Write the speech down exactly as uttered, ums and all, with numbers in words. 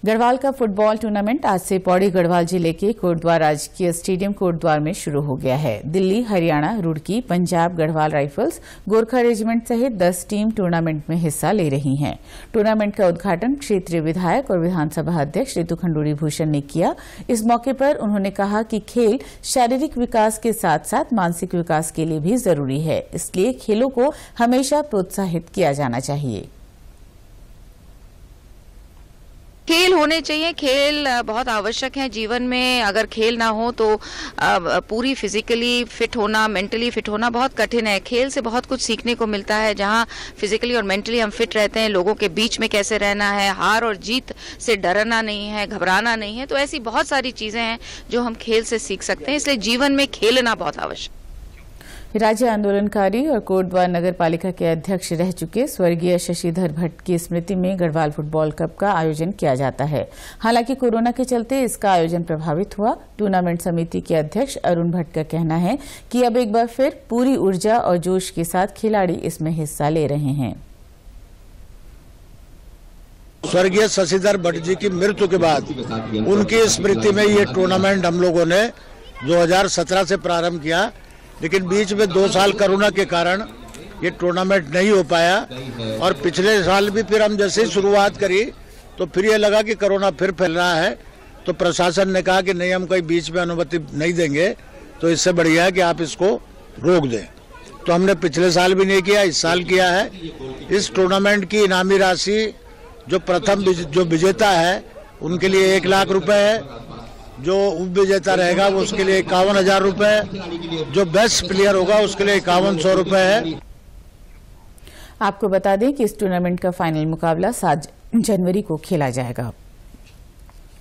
गढ़वाल का football tournament आज से पौड़ी गढ़वाल जिले के कोटद्वार राजकीय स्टेडियम कोटद्वार में शुरू हो गया है। दिल्ली, हरियाणा, रुड़की, पंजाब गढ़वाल राइफल्स, गोरखा रेजिमेंट सहित दस टीम टूर्नामेंट में हिस्सा ले रही हैं। टूर्नामेंट का उद्घाटन क्षेत्रीय विधायक और विधानसभा अध्यक्ष ऋतु खंडूरी भूषण ने किया। इस मौके पर उन्होंने कहा कि खेल शारीरिक विकास के साथ साथ मानसिक विकास के लिए भी जरूरी है, इसलिए खेलों को हमेशा प्रोत्साहित किया जाना चाहिए। खेल होने चाहिए। खेल बहुत आवश्यक है जीवन में। अगर खेल ना हो तो पूरी फिजिकली फिट होना, मेंटली फिट होना बहुत कठिन है। खेल से बहुत कुछ सीखने को मिलता है। जहां फिजिकली और मेंटली हम फिट रहते हैं, लोगों के बीच में कैसे रहना है, हार और जीत से डरना नहीं है, घबराना नहीं है, तो ऐसी बहुत सारी चीजें हैं जो हम खेल से सीख सकते हैं। इसलिए जीवन में खेलना बहुत आवश्यक। राज्य आंदोलनकारी और कोटद्वार नगर पालिका के अध्यक्ष रह चुके स्वर्गीय शशिधर भट्ट की स्मृति में गढ़वाल फुटबॉल कप का आयोजन किया जाता है। हालांकि कोरोना के चलते इसका आयोजन प्रभावित हुआ। टूर्नामेंट समिति के अध्यक्ष अरुण भट्ट का कहना है कि अब एक बार फिर पूरी ऊर्जा और जोश के साथ खिलाड़ी इसमें हिस्सा ले रहे हैं। स्वर्गीय शशिधर भट्ट जी की मृत्यु के बाद उनकी स्मृति में ये टूर्नामेंट हम लोगों ने दो हजार सत्रह से प्रारंभ किया, लेकिन बीच में दो साल कोरोना के कारण ये टूर्नामेंट नहीं हो पाया। और पिछले साल भी फिर हम जैसे ही शुरुआत करी तो फिर ये लगा कि कोरोना फिर फैल रहा है, तो प्रशासन ने कहा कि नहीं, हम कोई बीच में अनुमति नहीं देंगे, तो इससे बढ़िया है कि आप इसको रोक दें। तो हमने पिछले साल भी नहीं किया, इस साल किया है। इस टूर्नामेंट की इनामी राशि जो प्रथम जो विजेता है उनके लिए एक लाख रुपए है, जो उप विजेता रहेगा वो उसके लिए इक्यावन हजार रुपए, जो बेस्ट प्लेयर होगा उसके लिए इक्यावन सौ रुपए है। आपको बता दें कि इस टूर्नामेंट का फाइनल मुकाबला सात जनवरी को खेला जाएगा।